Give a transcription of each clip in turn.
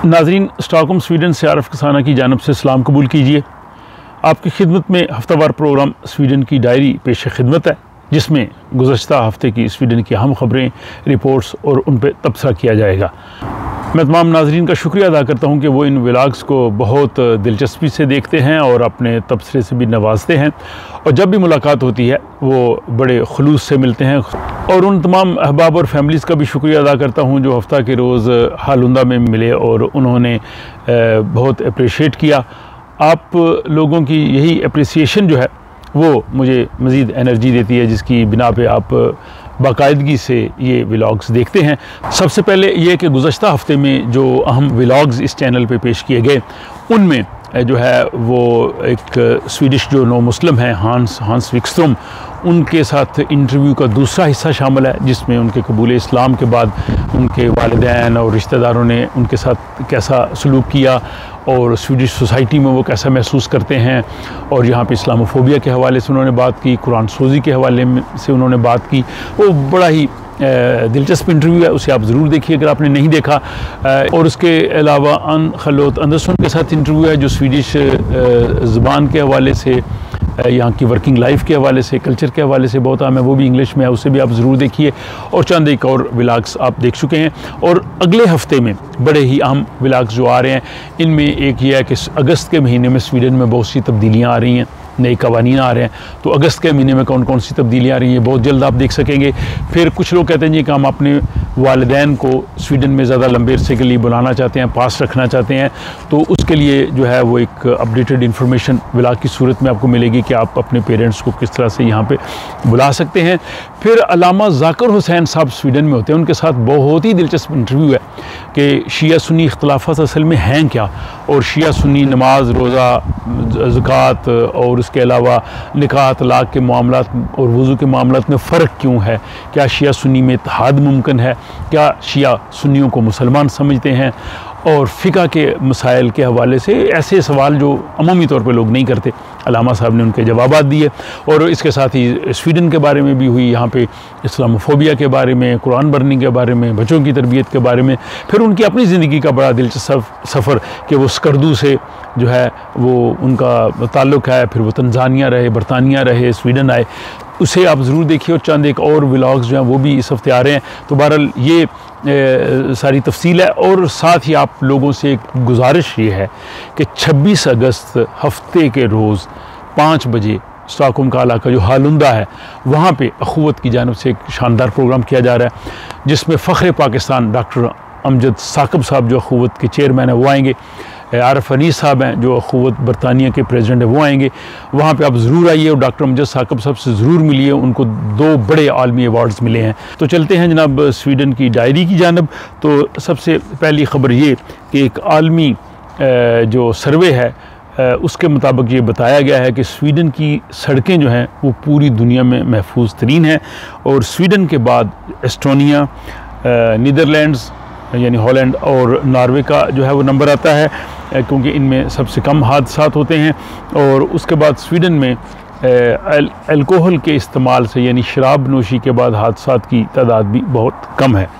नाज़रीन, Stockholm Sweden से आरफ कसाना की जानिब से सलाम कबूल कीजिए। आपकी खिदमत में हफ्तावार प्रोग्राम स्वीडन की डायरी पेश खिदमत है, जिसमें गुज़श्ता हफ्ते की स्वीडन की अहम ख़बरें, रिपोर्ट्स और उन पर तबसरा किया जाएगा। मैं तमाम नाज़रीन का शुक्रिया अदा करता हूँ कि वो इन व्लॉग्स को बहुत दिलचस्पी से देखते हैं और अपने तबसरे से भी नवाजते हैं, और जब भी मुलाकात होती है वो बड़े खुलूस से मिलते हैं। और उन तमाम अहबाब और फैमिलीज़ का भी शुक्रिया अदा करता हूँ जो हफ़्ता के रोज़ हालुंदा में मिले और उन्होंने बहुत अप्रिशिएट किया। आप लोगों की यही अप्रिसिएशन जो है वो मुझे मज़ीद एनर्जी देती है, जिसकी बिना पे आप बाकायदगी से ये व्लॉग्स देखते हैं। सबसे पहले ये कि गुज़श्ता हफ़्ते में जो अहम व्लॉग्स इस चैनल पे पेश किए गए, उनमें जो है वो एक स्वीडिश जो नो मुस्लिम हैं हांस विक्स्ट्रोम, उनके साथ इंटरव्यू का दूसरा हिस्सा शामिल है, जिसमें उनके कबूल इस्लाम के बाद उनके वालिदैन और रिश्तेदारों ने उनके साथ कैसा सलूक किया और स्वीडिश सोसाइटी में वो कैसा महसूस करते हैं। और यहाँ पे इस्लामोफोबिया के हवाले से उन्होंने बात की, कुरान सोज़ी के हवाले से उन्होंने बात की। वो बड़ा ही दिलचस्प इंटरव्यू है, उसे आप ज़रूर देखिए अगर आपने नहीं देखा। और उसके अलावा अन खलोत अंदरसन के साथ इंटरव्यू है, जो स्वीडिश ज़बान के हवाले से, यहाँ की वर्किंग लाइफ के हवाले से, कल्चर के हवाले से बहुत अहम है, वो भी इंग्लिश में है, उसे भी आप ज़रूर देखिए। और चंद एक और व्लॉग्स आप देख चुके हैं। और अगले हफ़्ते में बड़े ही अहम व्लॉग्स जो आ रहे हैं, इनमें एक ये है कि अगस्त के महीने में स्वीडन में बहुत सी तब्दीलियाँ आ रही हैं, नए कवानीन आ रहे हैं। तो अगस्त के महीने में कौन कौन सी तब्दीलियाँ आ रही हैं बहुत जल्द आप देख सकेंगे। फिर कुछ लोग कहते हैं जी कि हम अपने वालिदैन को स्वीडन में ज़्यादा लंबे अरसे के लिए बुलाना चाहते हैं, पास रखना चाहते हैं, तो उसके लिए जो है वो एक अपडेटेड इन्फॉर्मेशन व्लॉग की सूरत में आपको मिलेगी कि आप अपने पेरेंट्स को किस तरह से यहाँ पे बुला सकते हैं। फिर अल्लामा ज़ाकिर हुसैन साहब स्वीडन में होते हैं, उनके साथ बहुत ही दिलचस्प इंटरव्यू है कि शिया सुन्नी इख्तलाफात असल में हैं क्या, और शिया सुन्नी नमाज, रोज़ा, ज़कात और उसके अलावा निकाह, तलाक़ के मामलात और वज़ू के मामलात में फ़र्क क्यों है, क्या शिया सुन्नी में इत्तेहाद मुमकिन है, क्या शिया सुन्नियों को मुसलमान समझते हैं, और फ़िक़ा के मसाइल के हवाले से ऐसे सवाल जो अमूमी तौर पे लोग नहीं करते, अल्लामा साहब ने उनके जवाबात दिए। और इसके साथ ही स्वीडन के बारे में भी हुई, यहाँ पे इस्लामोफोबिया के बारे में, कुरान बर्निंग के बारे में, बच्चों की तरबियत के बारे में। फिर उनकी अपनी ज़िंदगी का बड़ा दिलचस्प सफ़र कि वो स्कर्दू से जो है वो उनका ताल्लुक़ है, फिर वो तंजानिया रहे, बरतानिया रहे, स्वीडन आए, उसे आप ज़रूर देखिए। और चंद एक और व्लॉग्स जो हैं वो भी इस हफ़्ते आ रहे हैं। तो बहरहाल ये सारी तफसील है। और साथ ही आप लोगों से एक गुजारिश ये है कि 26 अगस्त हफ्ते के रोज़ 5 बजे स्टॉकहोम का इलाका जो हालुंदा है, वहाँ पे अखुवत की जानिब से एक शानदार प्रोग्राम किया जा रहा है, जिसमें फ़ख्र पाकिस्तान डॉक्टर अमजद साकब साहब जो अखुवत के चेयरमैन हैं वो आएंगे, आरफ अनीस साहब हैं जो अखुवत बरतानिया के प्रेसिडेंट हैं वो आएंगे। वहाँ पे आप ज़रूर आइए और डॉक्टर अमजद साकब साहब से ज़रूर मिलिए, उनको 2 बड़े आलमी अवार्ड्स मिले हैं। तो चलते हैं जनाब स्वीडन की डायरी की जानब। तो सबसे पहली ख़बर ये कि एक आलमी जो सर्वे है उसके मुताबिक ये बताया गया है कि स्वीडन की सड़कें जो हैं वो पूरी दुनिया में महफूज तरीन हैं, और स्वीडन के बाद एस्टोनिया, नीदरलैंड्स यानी हॉलैंड और नॉर्वे का जो है वो नंबर आता है, क्योंकि इनमें सबसे कम हादसात होते हैं। और उसके बाद स्वीडन में अल्कोहल के इस्तेमाल से यानी शराब नोशी के बाद हादसात की तादाद भी बहुत कम है।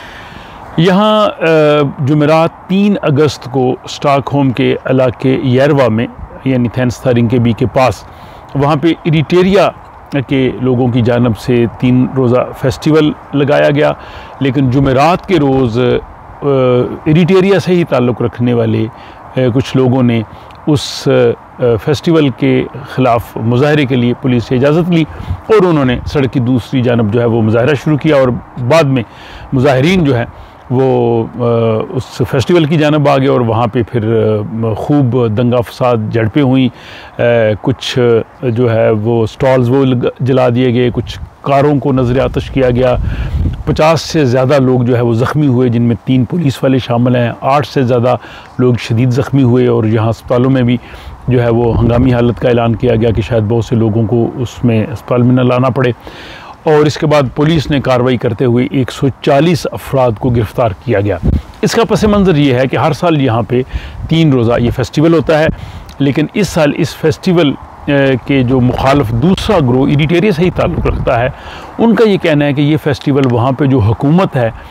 यहाँ जुमेरात 3 अगस्त को स्टॉकहोम के इलाके येरवा में यानी थेंस्तारिंकेबी के पास, वहाँ पे इरिटेरिया के लोगों की जानब से 3 रोज़ा फेस्टिवल लगाया गया। लेकिन जुमेरात के रोज़ इरिटेरिया से ही ताल्लुक़ रखने वाले कुछ लोगों ने उस फेस्टिवल के ख़िलाफ़ मुज़ाहरे के लिए पुलिस से इजाज़त ली, और उन्होंने सड़क की दूसरी जानब जो है वो मुज़ाहरा शुरू किया। और बाद में मुज़ाहरीन जो है वो उस फेस्टिवल की जानब आ गए, और वहाँ पे फिर खूब दंगा फसाद, झड़पें हुई, कुछ जो है वो स्टॉल्स वो जला दिए गए, कुछ कारों को नज़र आतश किया गया। 50 से ज़्यादा लोग जो है वो ज़ख्मी हुए, जिनमें 3 पुलिस वाले शामिल हैं। 8 से ज़्यादा लोग शदीद ज़ख्मी हुए, और यहाँ अस्पतालों में भी जो है वो हंगामी हालत का ऐलान किया गया कि शायद बहुत से लोगों को उसमें अस्पताल में न लाना पड़े। और इसके बाद पुलिस ने कार्रवाई करते हुए 140 अफराद को गिरफ़्तार किया गया। इसका पस मंज़र ये है कि हर साल यहाँ पे 3 रोज़ा ये फेस्टिवल होता है, लेकिन इस साल इस फेस्टिवल के जो मुखालफ दूसरा ग्रोह इरिटेरिया से ही ताल्लुक़ रखता है, उनका ये कहना है कि ये फेस्टिवल वहाँ पे जो हुकूमत है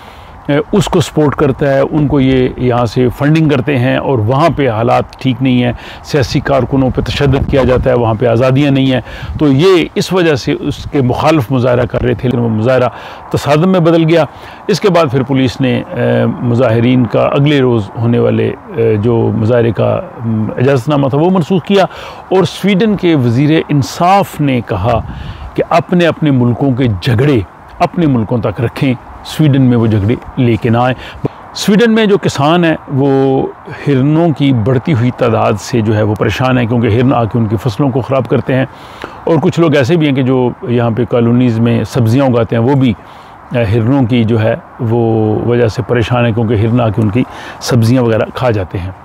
उसको सपोर्ट करता है, उनको ये यहाँ से फंडिंग करते हैं और वहाँ पे हालात ठीक नहीं है, सियासी कारकुनों पे तशद्दुद किया जाता है, वहाँ पे आज़ादियाँ नहीं हैं। तो ये इस वजह से उसके मुखालिफ मुजाहरा कर रहे थे, लेकिन वो मुजाहरा तसादम में बदल गया। इसके बाद फिर पुलिस ने मुजाहिरीन का अगले रोज़ होने वाले जो मुजाहरे का इजाज़तनामा था वो मनसूख किया, और स्वीडन के वज़ीर इंसाफ ने कहा कि अपने अपने मुल्कों के झगड़े अपने मुल्कों तक रखें, स्वीडन में वो झगड़े लेके ना आए। स्वीडन में जो किसान हैं वो हिरनों की बढ़ती हुई तादाद से जो है वो परेशान है, क्योंकि हिरन आके उनकी फसलों को ख़राब करते हैं। और कुछ लोग ऐसे भी हैं कि जो यहाँ पे कॉलोनीज़ में सब्ज़ियाँ उगाते हैं वो भी हिरनों की जो है वो वजह से परेशान है, क्योंकि हिरन आके उनकी सब्ज़ियाँ वगैरह खा जाते हैं।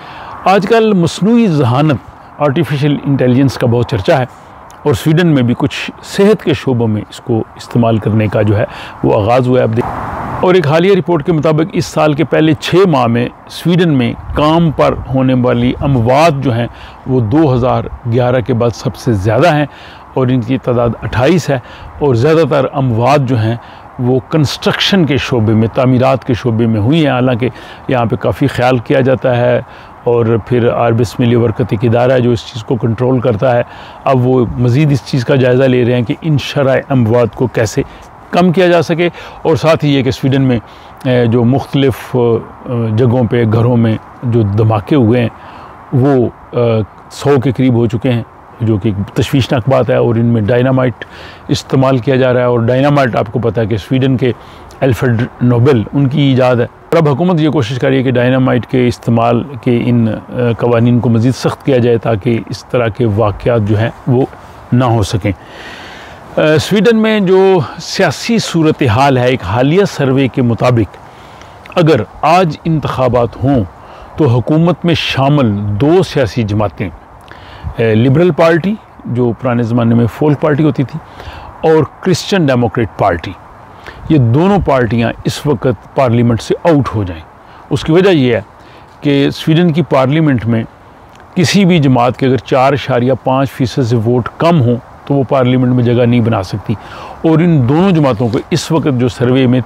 आजकल मस्नूई ज़हानत आर्टिफिशियल इंटेलिजेंस का बहुत चर्चा है, और स्वीडन में भी कुछ सेहत के शोबों में इसको इस्तेमाल करने का जो है वो आगाज़ हुआ है अब देख। और एक हालिया रिपोर्ट के मुताबिक इस साल के पहले 6 माह में स्वीडन में काम पर होने वाली अमवात जो हैं वो 2011 के बाद सबसे ज़्यादा हैं, और इनकी तादाद 28 है। और ज़्यादातर अमवात जो हैं वो कंस्ट्रक्शन के शोबे में, तामीरात के शोबे में हुई हैं। हालांकि यहाँ पे काफ़ी ख्याल किया जाता है, और फिर आरबिस्मिल बरकत एक इदारा है जो इस चीज़ को कंट्रोल करता है। अब वो मज़ीद इस चीज़ का जायज़ा ले रहे हैं कि इन शराए अमवात को कैसे कम किया जा सके। और साथ ही ये कि स्वीडन में जो मुख्तलिफ़ जगहों पे घरों में जो धमाके हुए हैं वो 100 के करीब हो चुके हैं, जो कि तशवीशनाक बात है। और इनमें डायनामाइट इस्तेमाल किया जा रहा है, और डायनामाइट आपको पता है कि स्वीडन के अल्फ्रेड नोबेल उनकी ईजाद है। और अब हुकूमत ये कोशिश कर रही है कि डायनामाइट के इस्तेमाल के इन कवानीन को मज़ीद सख्त किया जाए, ताकि इस तरह के वाक़यात जो हैं वो ना हो सकें। स्वीडन में जो सियासी सूरत हाल है, एक हालिया सर्वे के मुताबिक अगर आज इंतखाबात हों तो हुकूमत में शामिल 2 सियासी जमातें, लिबरल पार्टी जो पुराने ज़माने में फोल्क पार्टी होती थी, और क्रिश्चियन डेमोक्रेट पार्टी, ये दोनों पार्टियां इस वक्त पार्लियामेंट से आउट हो जाएं। उसकी वजह यह है कि स्वीडन की पार्लियामेंट में किसी भी जमात के अगर 4.5% से वोट कम हो तो वो पार्लियामेंट में जगह नहीं बना सकती। और इन दोनों जमातों को इस वक्त जो सर्वे में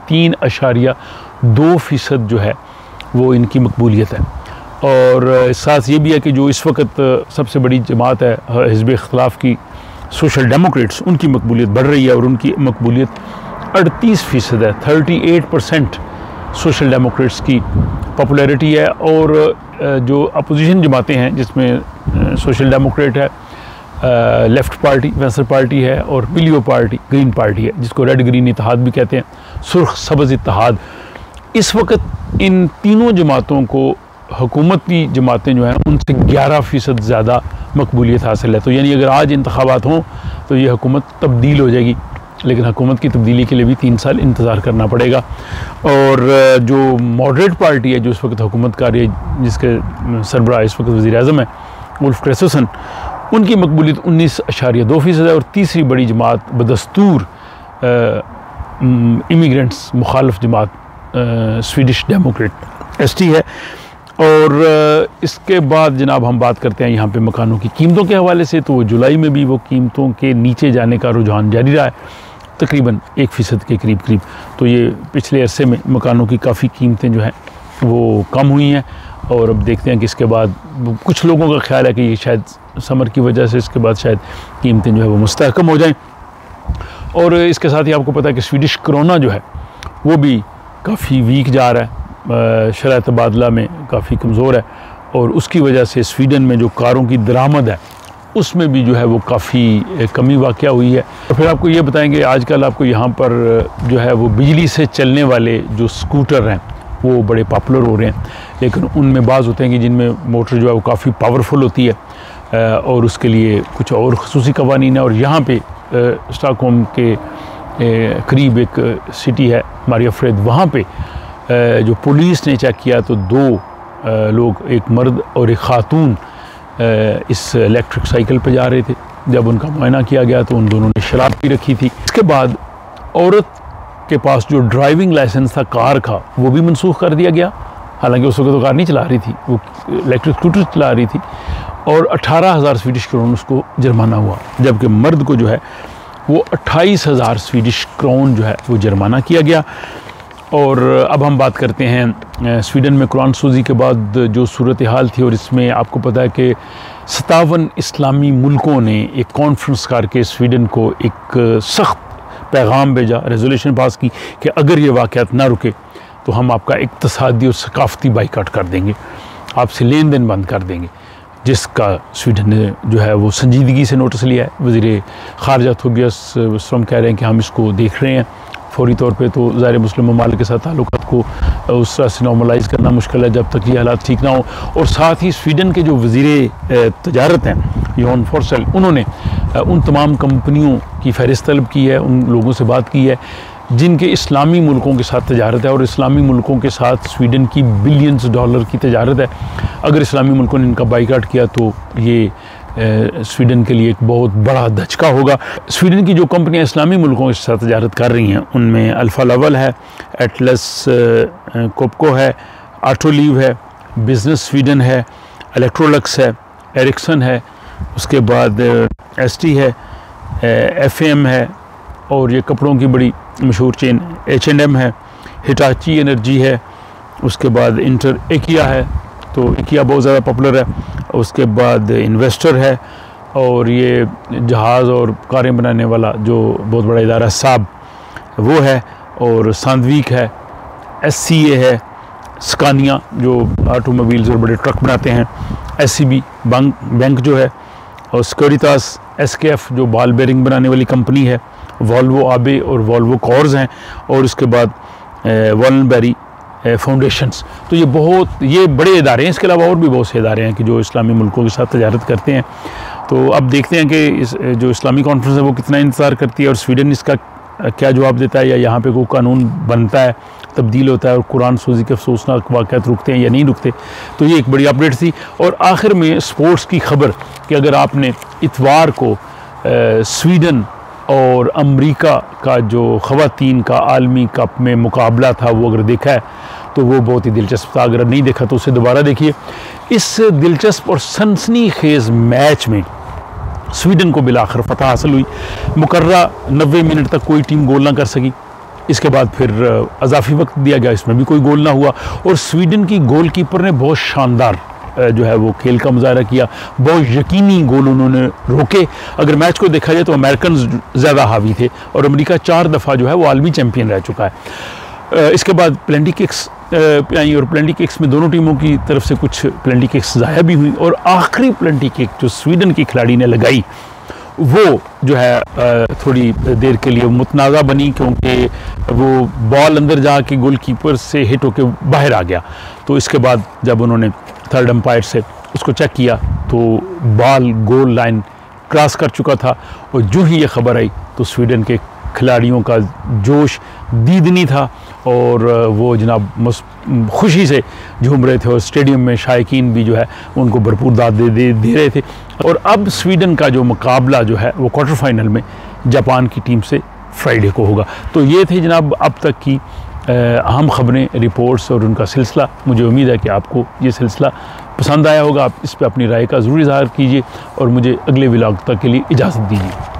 3.2% जो है वो इनकी मकबूलियत है। और साथ ये भी है कि जो इस वक्त सबसे बड़ी जमात है हिज़्ब इख्तिलाफ की, सोशल डेमोक्रेट्स, उनकी मकबूलियत बढ़ रही है, और उनकी मकबूलियत 38% है। 38% सोशल डेमोक्रेट्स की पॉपुलैरिटी है। और जो अपोजिशन जमातें हैं जिसमें सोशल डेमोक्रेट है, लेफ़्ट पार्टी, वेंसर पार्टी है, और मिलियो पार्टी, ग्रीन पार्टी है, जिसको रेड ग्रीन इत्तेहाद भी कहते हैं, सुर्ख सब्ज़ इत्तेहाद। इस वक्त इन तीनों जमातों को हुकूमती जमातें जो हैं उनसे 11% ज़्यादा मकबूलियत हासिल है। तो यानी अगर आज इंतखाबात हों तो ये हुकूमत तब्दील हो जाएगी, लेकिन हुकूमत की तब्दीली के लिए भी 3 साल इंतज़ार करना पड़ेगा। और जो मॉडरेट पार्टी है जो इस वक्त हुकूमत कर रही है, जिसके सरबराह इस वक्त वज़ीर-ए-आज़म है उल्फ क्रिस्टोसन, उनकी मकबूलियत 19.2% है। और तीसरी बड़ी जमात बदस्तूर इमिग्रेंट्स मुखालिफ जमात स्वीडिश डेमोक्रेट एसटी है। और इसके बाद जनाब हम बात करते हैं यहाँ पे मकानों की कीमतों के हवाले से। तो जुलाई में भी वो कीमतों के नीचे जाने का रुझान जारी रहा है, तकरीबन 1% के करीब। तो ये पिछले अरसे में मकानों की काफ़ी कीमतें जो हैं वो कम हुई हैं। और अब देखते हैं कि इसके बाद कुछ लोगों का ख्याल है कि ये शायद समर की वजह से इसके बाद शायद कीमतें जो है वो मुस्तहकम हो जाएं। और इसके साथ ही आपको पता है कि स्वीडिश करोना जो है वो भी काफ़ी वीक जा रहा है, शरह तबादला में काफ़ी कमज़ोर है। और उसकी वजह से स्वीडन में जो कारों की दरामद है उसमें भी जो है वो काफ़ी कमी वाक़या हुई है। और फिर आपको ये बताएंगे आजकल आपको यहाँ पर जो है वो बिजली से चलने वाले जो स्कूटर हैं वो बड़े पॉपुलर हो रहे हैं, लेकिन उनमें बाज़ होते हैं कि जिनमें मोटर जो है वो काफ़ी पावरफुल होती है और उसके लिए कुछ और ख़ुसूसी कवानीन है। और यहाँ पे स्टॉकहोम के करीब एक सिटी है मारियाफ्रेड, वहाँ पे जो पुलिस ने चेक किया तो 2 लोग, एक मर्द और एक ख़ातून, इस इलेक्ट्रिक साइकिल पे जा रहे थे। जब उनका मुआयना किया गया तो उन दोनों ने शराब पी रखी थी। इसके बाद औरत के पास जो ड्राइविंग लाइसेंस था कार का वो भी मनसूख कर दिया गया, हालांकि उस वक्त तो कार नहीं चला रही थी, वो इलेक्ट्रिक स्कूटर चला रही थी। और 18,000 स्वीडिश क्रोन उसको जुर्माना हुआ, जबकि मर्द को जो है वो 28,000 स्वीडिश क्रोन जो है वो जुर्माना किया गया। और अब हम बात करते हैं स्वीडन में कुरान सूजी के बाद जो सूरत हाल थी, और इसमें आपको पता है कि 57 इस्लामी मुल्कों ने एक कॉन्फ्रेंस करके स्वीडन को एक सख्त पैगाम भेजा, रेजोल्यूशन पास की कि अगर ये वाक़यात ना रुके तो हम आपका इक़्तिसादी और सकाफ़ती बाइकाट कर देंगे, आपसे लेन देन बंद कर देंगे, जिसका स्वीडन ने जो है वो संजीदगी से नोटिस लिया है। वज़ीर ख़ारजा थोबियास वेस्ट्रोम कह रहे हैं कि हम इसको देख रहे हैं फौरी तौर पे, तो ज़ाहिर मुस्लिम ममालिक के साथ ताल्लुकात को उस तरह से नॉर्मलाइज़ करना मुश्किल है जब तक ये हालात ठीक ना हो। और साथ ही स्वीडन के जो वज़ीर तजारत हैं योन फॉर्सेल, उन्होंने उन तमाम कंपनियों की फ़हरिस्त तलब की है, उन लोगों से बात की है जिनके इस्लामी मुल्कों के साथ तजारत है, और इस्लामी मुल्कों के साथ स्वीडन की बिलियंस डॉलर की तजारत है। अगर इस्लामी मुल्कों ने इनका बाइकाट किया तो ये स्वीडन के लिए एक बहुत बड़ा धचका होगा। स्वीडन की जो कंपनियां इस्लामी मुल्कों के साथ तजारत कर रही हैं उनमें अल्फ़ा लावल है, एटलस कोपको है, ऑटोलीव है, बिज़नेस स्वीडन है, इलेक्ट्रोलक्स है, एरिक्सन है, उसके बाद एसटी है, एफएम है, और ये कपड़ों की बड़ी मशहूर चेन H&M है, हिटाची एनर्जी है, उसके बाद एकिया है, तो एकिया बहुत ज़्यादा पॉपुलर है, उसके बाद इन्वेस्टर है, और ये जहाज़ और कारें बनाने वाला जो बहुत बड़ा इदारा साब वो है, और सांदविक है, SCA है, स्कानिया जो ऑटोमोबाइल्स और बड़े ट्रक बनाते हैं, SCB बैंक जो है, और सिक्योरिटास, SKF जो बॉल बेरिंग बनाने वाली कंपनी है, वॉल्वो आबे और वॉल्वो कॉर्स हैं, और उसके बाद वॉलनबेरी फाउंडेशंस। तो ये बड़े इदारे हैं। इसके अलावा और भी बहुत से इदारे हैं कि जो इस्लामी मुल्कों के साथ तजारत करते हैं। तो अब देखते हैं कि जो इस्लामी कॉन्फ्रेंस है वो कितना इंतज़ार करती है और स्वीडन इसका क्या जवाब देता है, या यहाँ पे कोई कानून बनता है, तब्दील होता है और कुरान सूजी के अफसोसनाक वाक़यात रुकते हैं या नहीं रुकते। तो ये एक बड़ी अपडेट थी। और आखिर में स्पोर्ट्स की खबर कि अगर आपने इतवार को स्वीडन और अमेरिका का जो ख़वातीन का आलमी कप में मुकाबला था वो अगर देखा है तो वो बहुत ही दिलचस्प था। अगर नहीं देखा तो उसे दोबारा देखिए। इस दिलचस्प और सनसनीखेज़ मैच में स्वीडन को बिलाखिर फतह हासिल हुई। मुकर्रा 90 मिनट तक कोई टीम गोल ना कर सकी। इसके बाद फिर अज़ाफ़ी वक्त दिया गया, इसमें भी कोई गोल ना हुआ, और स्वीडन की गोलकीपर ने बहुत शानदार जो है वो खेल का मुजाहरा किया। बहुत यकीनी गोल उन्होंने रोके। अगर मैच को देखा जाए तो अमेरिकन ज़्यादा हावी थे, और अमेरिका 4 दफ़ा जो है वो आलमी चैम्पियन रह चुका है। इसके बाद पेनल्टी किक्स आई, और पेनल्टी किक्स में दोनों टीमों की तरफ से कुछ पेनल्टी किक्स ज़ाया भी हुई, और आखिरी पेनल्टी किक जो स्वीडन की खिलाड़ी ने लगाई वो जो है थोड़ी देर के लिए मुतनाज़ा बनी, क्योंकि वो बॉल अंदर जाके गोलकीपर से हिट होकर बाहर आ गया। तो इसके बाद जब उन्होंने थर्ड अंपायर से उसको चेक किया तो बॉल गोल लाइन क्रॉस कर चुका था, और जो ही ये खबर आई तो स्वीडन के खिलाड़ियों का जोश दीदनी था, और वो जनाब खुशी से झूम रहे थे, और स्टेडियम में शायकीन भी जो है उनको भरपूर दाद दे रहे थे। और अब स्वीडन का जो मुकाबला जो है वो क्वार्टर फाइनल में जापान की टीम से फ्राइडे को होगा। तो ये थे जनाब अब तक की अहम ख़बरें, रिपोर्ट्स और उनका सिलसिला। मुझे उम्मीद है कि आपको ये सिलसिला पसंद आया होगा। आप इस पर अपनी राय का ज़रूर इज़हार कीजिए, और मुझे अगले व्लॉग तक के लिए इजाज़त दीजिए।